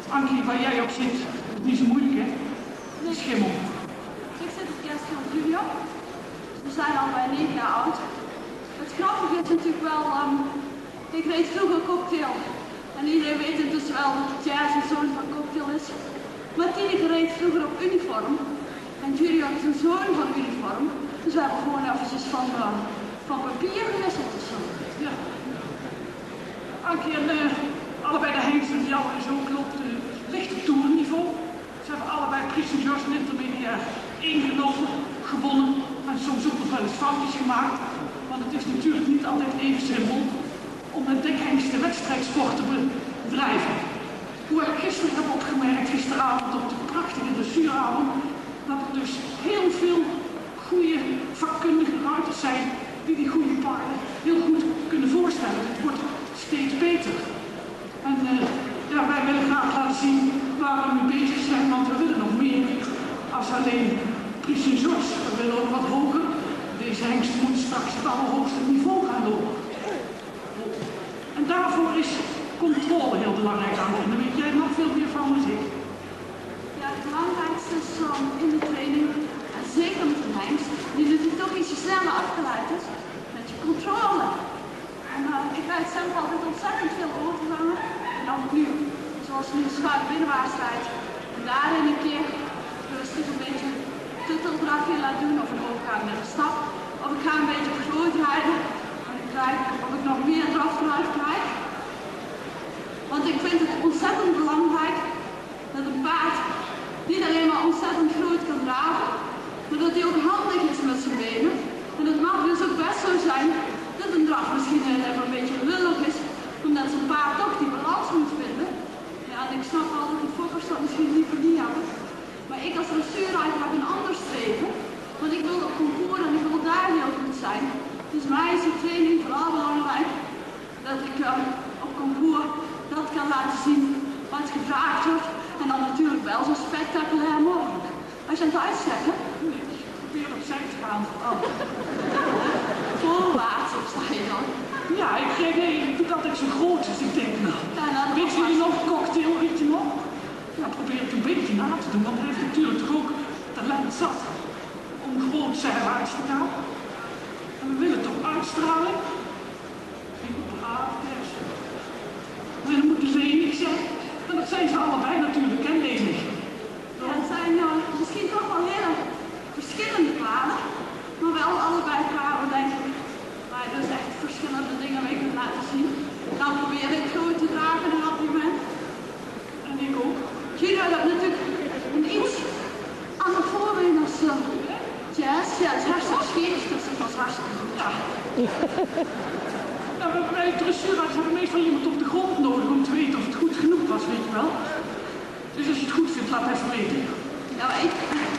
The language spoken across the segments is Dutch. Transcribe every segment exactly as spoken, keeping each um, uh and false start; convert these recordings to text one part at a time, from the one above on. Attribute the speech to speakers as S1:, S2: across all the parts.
S1: Ankie, waar jij op zit, is niet zo moeilijk, hè? De schimmel.
S2: Ik zit op kerst van Julio. We zijn al bij negen jaar oud. Het grappige is natuurlijk wel, um, ik reed vroeger cocktail. En iedereen weet intussen wel dat jazz een zoon van cocktail is. Maar Tineke reed vroeger op uniform. En Julio is een zoon van uniform. Dus we hebben gewoon eventjes van, uh, van papier gewisseld of zo.
S1: Ja. Ankie en uh, allebei de Hengsten die jou en zo klopt uh, lichte toerniveau. Ze hebben allebei Prix Saint-Georges en Intermediair ingenomen, gewonnen en soms ook nog wel eens foutjes gemaakt. Want het is natuurlijk niet altijd even simpel om een dekhengste wedstrijdsport te bedrijven. Hoe ik gisteren heb opgemerkt, gisteravond op de prachtige dressuuravond, dat er dus heel veel goede vakkundige ruiters zijn die die goede paarden heel goed kunnen voorstellen. Het wordt steeds beter. En uh, ja, wij willen graag laten zien waar we mee bezig zijn, want we willen nog meer als alleen Prix Saint-Georges. We willen ook wat hoger. Deze hengst moet straks het allerhoogste niveau gaan lopen. En daarvoor is controle heel belangrijk aan. En daar weet jij nog veel meer van dan ik.
S2: Ja, het belangrijkste is um, in de training, en zeker met een hengst, die natuurlijk toch ietsje sneller afgeleid is, met je controle. En uh, ik rijd zelf altijd ontzettend veel overgangen. En dan nu, zoals nu schuif binnenwaarts rijdt. En daarin een keer rustig een beetje tutteldragje laat doen, of een overgang met een stap. Of ik ga een beetje vergroot rijden. En ik kijk of ik nog meer drafgeluid krijg. Want ik vind het ontzettend belangrijk dat een paard niet alleen maar ontzettend groot kan dragen, maar dat hij ook handig is met zijn benen. En het mag dus ook best zo zijn dat een draf misschien even een beetje lullig is, omdat zijn paard toch die balans moet vinden. Ja, en ik snap wel dat de fokkers dat misschien liever niet hebben. Maar ik als dressuurrijder heb een ander streven, want ik wil op concours en ik wil daar heel goed zijn. Dus mij is de training vooral belangrijk dat ik uh, op concours dat kan laten zien wat gevraagd wordt. En dan natuurlijk wel zo spectaculair mogelijk. Als je aan het uitzeggen?
S1: Nee, ik probeer opzij te gaan.
S2: Oh. Voorwaarts op sta je dan?
S1: Ja, ik, nee, ik doe altijd zo groot, dus ik denk nou.
S2: Ja, nou
S1: weet je nog een cocktail, weet je nog? Ja, probeer het een beetje na te doen, want hij heeft natuurlijk toch ook talent zat om gewoon zijwaarts te gaan. En we willen toch uitstralen. Ik moet braaf, yes. En dan moet lenig zijn. En dat zijn ze allebei natuurlijk, hè, lenig.
S2: Ja, het zijn uh, misschien toch wel hele verschillende paarden, maar wel allebei paarden, denk ik, waar je dus echt verschillende dingen mee kunt laten zien. Nou probeer ik groot te dragen op dit moment.
S1: En ik ook.
S2: Jullie hebben natuurlijk een iets ander voorbeeld als uh, jazz. Ja, het is hartstikke scheef, dus dat was hartstikke goed.
S1: Ja. Nou, wij dressuurarts hebben meestal iemand op de grond nodig om te weten of het goed genoeg was, weet je wel. Dus als je het goed vindt, laat even weten.
S2: Nou, ik...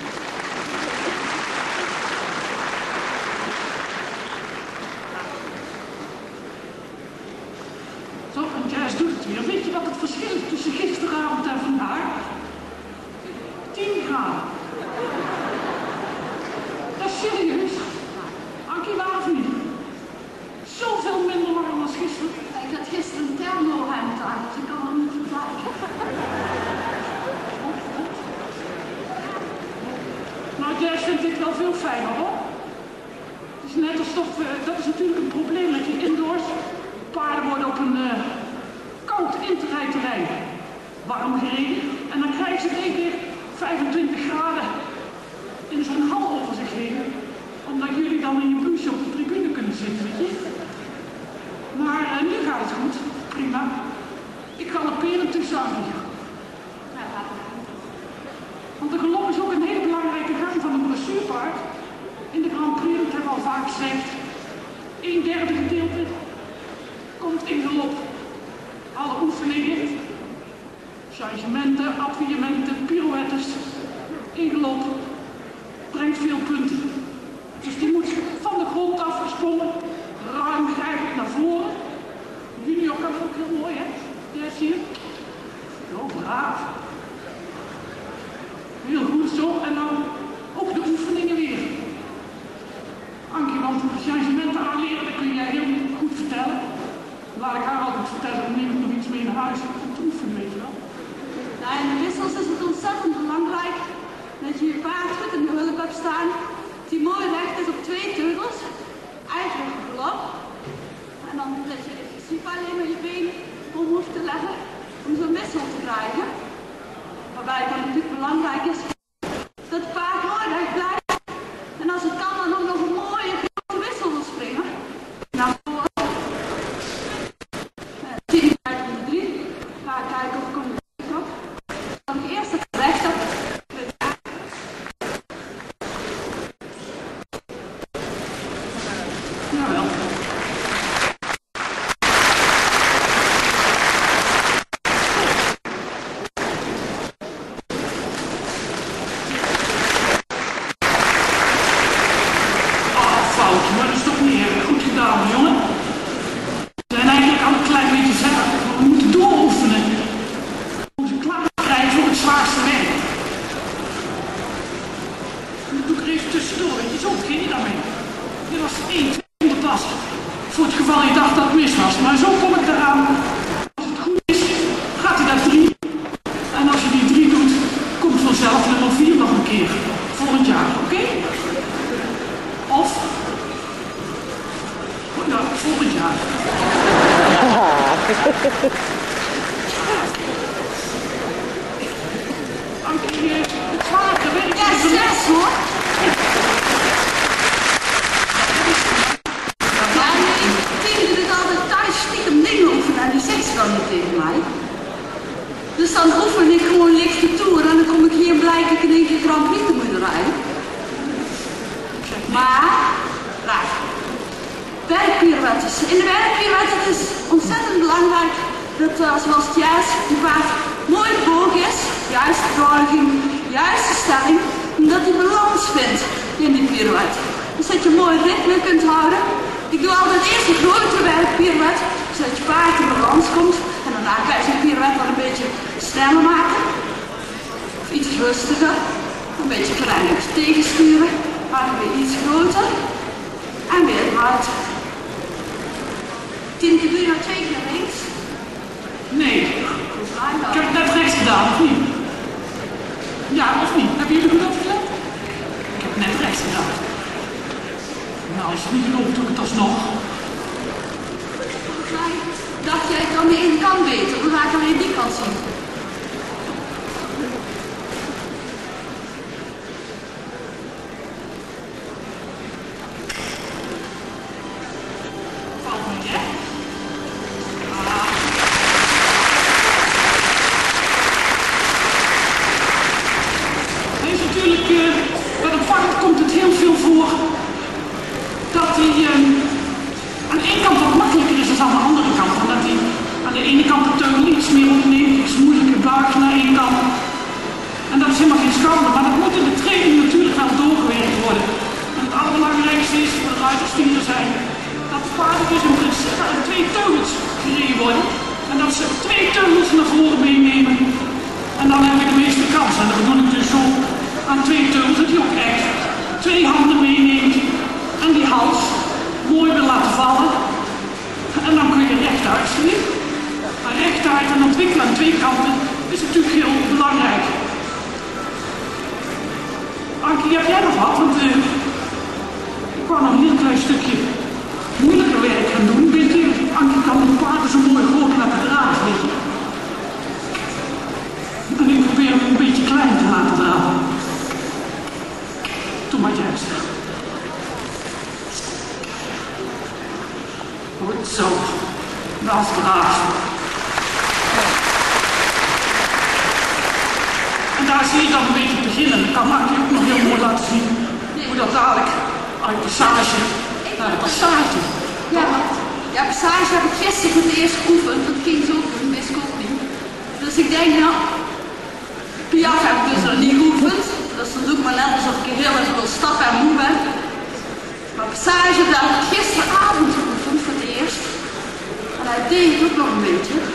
S1: Zo, en jazz doet het weer. Weet je wat het verschil is tussen gisteravond en vandaag? tien graden. Dat is serieus. Ankie, waar of niet? Zoveel minder warm als gisteren.
S2: Ik had gisteren een thermohemd aan, dus ik kan er niet vergelijken.
S1: Nou, jazz vind ik wel veel fijner, hoor. Het is net alsof, uh, dat is natuurlijk een probleem met die indoors. Paarden worden op een uh, koud interrijterrein warm gereden. En dan krijgen ze in één keer vijfentwintig graden in zo'n hal over zich heen. Omdat jullie dan in je blouse op de tribune kunnen zitten, weet je. Maar uh, nu gaat het goed. Prima. Ik galopeer een tussen Ankie. Want de galop is ook een hele belangrijke gang van een dressuurpaard. In de Grand Prix, dat hebben we al vaak gezegd. Een derde gedeelte komt in galop. Alle oefeningen, changementen, appuiementen, pirouettes, in galop, brengt veel punten. Dus die moet van de grond af gesprongen, ruim grijpend naar voren. Junior kan ook heel mooi, hè? Jij zie je? Zo braaf. Heel goed zo, en dan ook de oefeningen weer. Ankie, want de changementen aanleren, dat kun jij heel goed vertellen. Laat ik haar altijd vertellen, dan neem ik nog iets mee naar huis om te oefenen, weet je wel.
S2: wissels is het ontzettend belangrijk dat je je paard goed in de hulp hebt staan, die mooi recht is op twee teugels, eigenlijk voorop. En dan dat je in principe alleen maar je been om hoeft te leggen om zo'n wissel te krijgen. Waarbij het natuurlijk belangrijk is dat het paard mooi recht blijft. En als het kan dan ook nog een mooie grote wissel wil springen. Naar voren. tien onder drie. Ga ik kijken of ik hem recht op. Dan ik eerst het recht op.
S1: Jawel. Maar dat is toch niet erg goed gedaan, jongen. We zijn eigenlijk al een klein beetje verder. We moeten dooroefenen. Om ze klaar te krijgen voor het zwaarste werk. En dat doe ik er even tussendoor, weet je, zo begin je daarmee. Dit was één, tweehonderd pas. Voor het geval je dacht dat het mis was. Maar zo kom ik eraan. Als het goed is, gaat hij naar drie. En als je die drie doet, komt vanzelf nummer vier nog een keer. Volgend jaar, oké? Okay? Of... Nou, volgend jaar. Ankie, het zwaarte werk.
S2: Ja, zes hoor. Ja, nee, tegen doet het altijd thuis stiekem dingen oefenen en die zegt ze dan niet tegen mij. Dus dan oefen ik gewoon lichte toer en dan kom ik hier blijk ik in één keer Grand Prix te moeten rijden. Maar, raar. Werkpirouettes. In de werkpirouettes is ontzettend belangrijk dat uh, zoals het juist je paard mooi boog is, juiste buiging, juiste stelling, en dat hij balans vindt in die pirouette. Dus dat je mooi ritme kunt houden. Ik doe altijd eerst een grote werkpirouette, zodat je paard in balans komt. En daarna kan je zo'n pirouette wel een beetje sneller maken. Of iets rustiger. Een beetje kleiner tegensturen. Maar dan weer iets groter. En weer uit. Tien keer doe je nou twee keer links?
S1: Nee. Ik heb het net rechts gedaan, of niet? Ja, of niet? Hebben jullie goed opgelet? Ik heb het net rechts gedaan. Nou, als je het niet gelooft, doe ik het alsnog.
S2: Volgens mij dacht jij, ik kan de ene kant beter. Dan ga ik alleen die kant zien.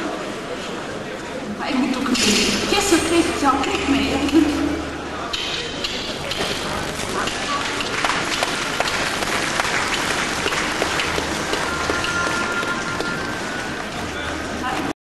S2: Maar ik moet ook een beetje. Gisteren kreeg ik jouw krik mee eigenlijk.